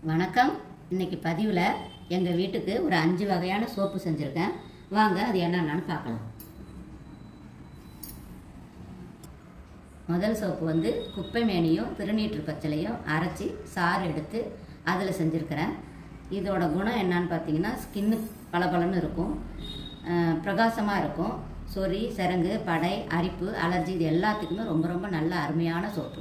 வணக்கம். இன்னைக்கு பதிவில் எங்கள் வீட்டுக்கு ஒரு 5 வகையான சோப்பு செஞ்சுருக்கேன். வாங்க அது என்னென்னு பார்க்கலாம். முதல் சோப்பு வந்து குப்பை மேனியும் திருநீற்று பச்சளையும் அரைச்சி சாறு எடுத்து அதில் செஞ்சுருக்கிறேன். இதோட குணம் என்னன்னு பார்த்தீங்கன்னா, ஸ்கின்னு பளபளன்னு இருக்கும், பிரகாசமாக இருக்கும். சொறி, சிரங்கு, படை, அரிப்பு, அலர்ஜி இது எல்லாத்துக்குமே ரொம்ப ரொம்ப நல்ல அருமையான சோப்பு.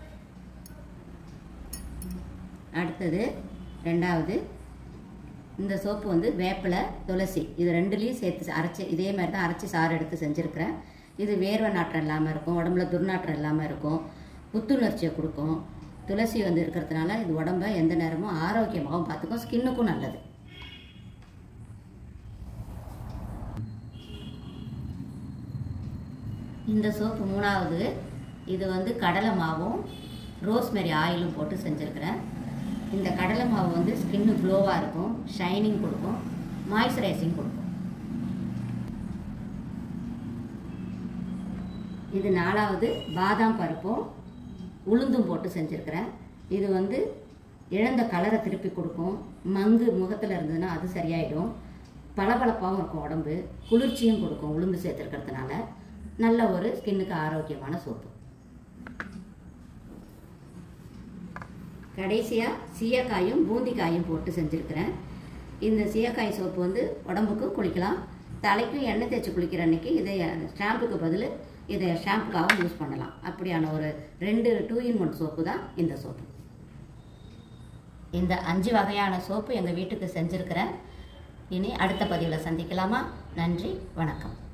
அடுத்தது ரெண்டாவது, இந்த சோப்பு வந்து வேப்பிலை, துளசி இது ரெண்டுலேயும் சேர்த்து அரைச்சி இதே மாதிரி தான் அரைச்சி சாறு எடுத்து செஞ்சுருக்கிறேன். இது வேர்வை நாற்றம் இல்லாமல் இருக்கும், உடம்புல துர்நாற்றம் இல்லாமல் இருக்கும், புத்துணர்ச்சியை கொடுக்கும். துளசி வந்து இருக்கிறதுனால இது உடம்பை எந்த நேரமும் ஆரோக்கியமாகவும் பார்த்துக்கும், ஸ்கின்னுக்கும் நல்லது. இந்த சோப்பு மூணாவது, இது வந்து கடலை மாவும் ரோஸ்மெரி ஆயிலும் போட்டு செஞ்சுருக்கிறேன். இந்த கடலை மாவு வந்து ஸ்கின்னு க்ளோவாக இருக்கும், ஷைனிங் கொடுக்கும், மாய்ஸ்சரைசிங் கொடுக்கும். இது நாலாவது, பாதாம் பருப்பும் உளுந்தும் போட்டு செஞ்சுருக்கிறேன். இது வந்து இழந்த கலரை திருப்பி கொடுக்கும், மங்கு முகத்தில் இருந்ததுன்னா அது சரியாயிடும், பளபளப்பாகவும் இருக்கும், உடம்பு குளிர்ச்சியும் கொடுக்கும். உளுந்து சேர்த்துருக்கிறதுனால நல்ல ஒரு ஸ்கின்னுக்கு ஆரோக்கியமான சோப்பு. கடைசியாக சீயக்காயும் பூந்திக்காயும் போட்டு செஞ்சுருக்கிறேன். இந்த சீயக்காய் சோப்பு வந்து உடம்புக்கும் குளிக்கலாம், தலைக்கும் எண்ணெய் தேய்ச்சி குளிக்கிற அன்றைக்கி இதை ஷாம்புக்கு பதில் இதை ஷாம்புக்காகவும் யூஸ் பண்ணலாம். அப்படியான ஒரு 2 in 1 சோப்பு தான் இந்த சோப்பு. இந்த 5 வகையான சோப்பு எங்கள் வீட்டுக்கு செஞ்சுருக்கிறேன். இனி அடுத்த பதிவில் சந்திக்கலாமா? நன்றி, வணக்கம்.